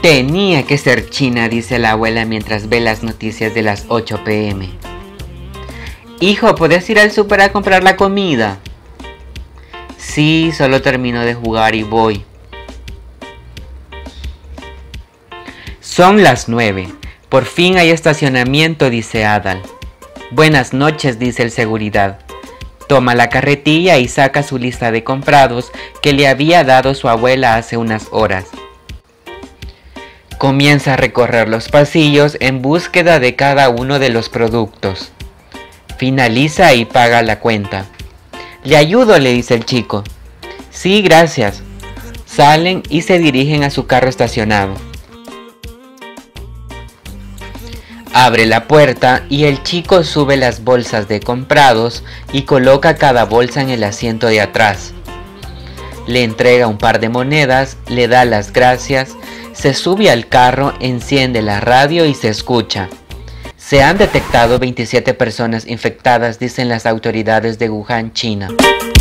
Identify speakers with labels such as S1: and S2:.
S1: Tenía que ser China, dice la abuela mientras ve las noticias de las 8 p.m. Hijo, ¿puedes ir al súper a comprar la comida? Sí, solo termino de jugar y voy. Son las 9. Por fin hay estacionamiento, dice Adal. Buenas noches, dice el seguridad. Toma la carretilla y saca su lista de comprados que le había dado su abuela hace unas horas. Comienza a recorrer los pasillos en búsqueda de cada uno de los productos. Finaliza y paga la cuenta. «Le ayudo», le dice el chico. «Sí, gracias». Salen y se dirigen a su carro estacionado. Abre la puerta y el chico sube las bolsas de comprados y coloca cada bolsa en el asiento de atrás. Le entrega un par de monedas, le da las gracias, se sube al carro, enciende la radio y se escucha. Se han detectado 27 personas infectadas, dicen las autoridades de Wuhan, China.